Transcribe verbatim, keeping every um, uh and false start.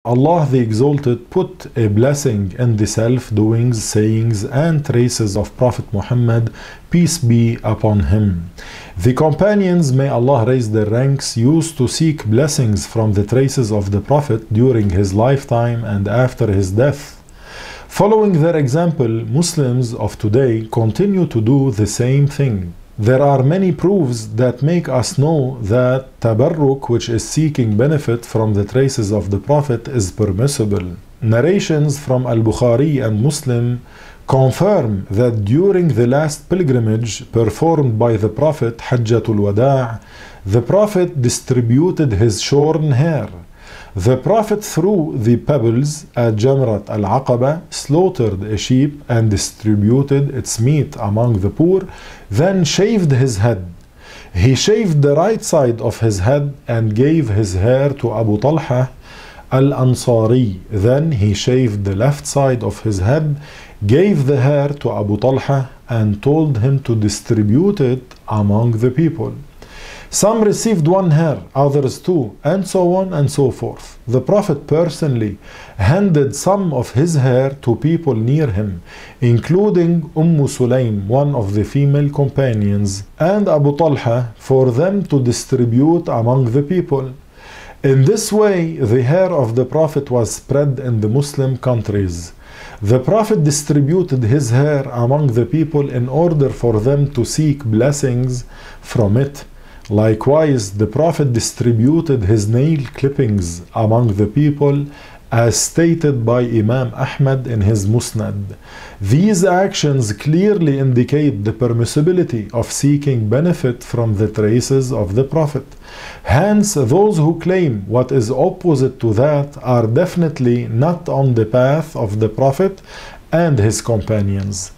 Allah the Exalted put a blessing in the self-doings, sayings, and traces of Prophet Muhammad, peace be upon him. The companions, may Allah raise their ranks, used to seek blessings from the traces of the Prophet during his lifetime and after his death. Following their example, Muslims of today continue to do the same thing. There are many proofs that make us know that tabarruk, which is seeking benefit from the traces of the Prophet, is permissible. Narrations from Al-Bukhari and Muslim confirm that during the last pilgrimage performed by the Prophet, Hajjatul Wada', the Prophet distributed his shorn hair. The Prophet threw the pebbles at Jamrat al-Aqaba, slaughtered a sheep and distributed its meat among the poor, then shaved his head. He shaved the right side of his head and gave his hair to Abu Talha al-Ansari. Then he shaved the left side of his head, gave the hair to Abu Talha and told him to distribute it among the people. Some received one hair, others two, and so on and so forth. The Prophet personally handed some of his hair to people near him, including Umm Sulaym, one of the female companions, and Abu Talha, for them to distribute among the people. In this way, the hair of the Prophet was spread in the Muslim countries. The Prophet distributed his hair among the people in order for them to seek blessings from it. Likewise, the Prophet distributed his nail clippings among the people, as stated by Imam Ahmad in his Musnad. These actions clearly indicate the permissibility of seeking benefit from the traces of the Prophet. Hence, those who claim what is opposite to that are definitely not on the path of the Prophet and his companions.